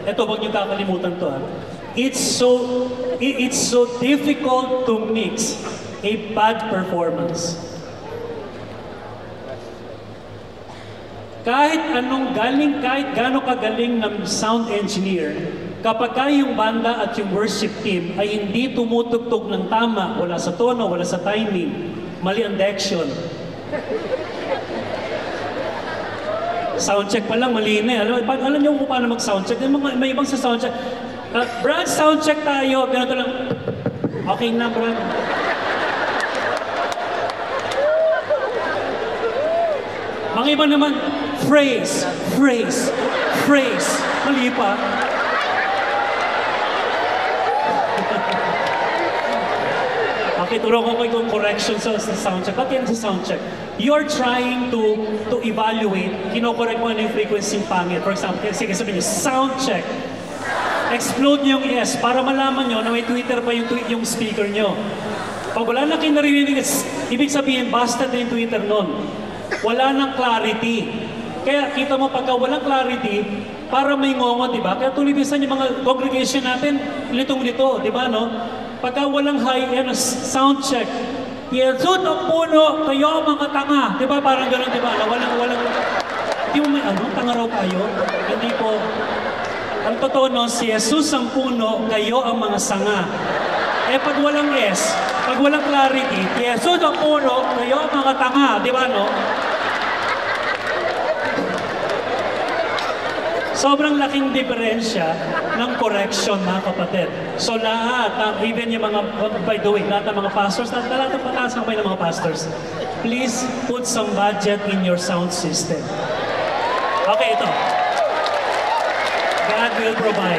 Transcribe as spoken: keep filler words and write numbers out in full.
Ito, huwag niyo kakalimutan to ha. It's so, it, it's so difficult to mix a bad performance. Kahit anong galing, kahit gaano kagaling ng sound engineer, kapag yung banda at yung worship team ay hindi tumutugtog ng tama, wala sa tono, wala sa timing, mali ang diction. Soundcheck pa lang, mali na. Alam, alam niyo kung paano mag-soundcheck? May, may ibang sa soundcheck. Uh, Brad, soundcheck tayo. Ganito lang. Okay na, Brad. Mga iba naman, phrase, phrase, phrase. Mali pa. Okay, turo ko kayo kung correction sa, sa soundcheck. Ba't yan sa soundcheck? You're trying to to evaluate, kino-correct mo ano yung frequency pangit. For example, sige sabihin niyo, soundcheck. Explode niyo yung S para malaman niyo na may Twitter pa yung, yung speaker niyo. Pag wala na kayo naririnig, ibig sabihin, basta din yung Twitter nun. Wala nang clarity. Kaya kita mo, pagka walang clarity, para may ngongo, di ba? Kaya tuloy bisan yung mga congregation natin, litong-lito, di ba, no? Pagka walang high, yan, sound check. Yesod ang puno, kayo ang mga tanga. Di ba? Parang gano'n, di ba? Walang, walang, di mo may ano, tanga raw tayo. Hindi po. Ang totoo no, si Jesus ang puno, kayo ang mga sanga. Eh pag walang S, pag walang clarity, Yesod ang puno, kayo ang mga tanga. Di ba, no? Sobrang laking diferensya ng correction, mga kapatid. So lahat, uh, even yung mga, by the way, lahat ng mga pastors, lahat, lahat ng pataas ng mga pastors, please put some budget in your sound system. Okay, ito. God will provide.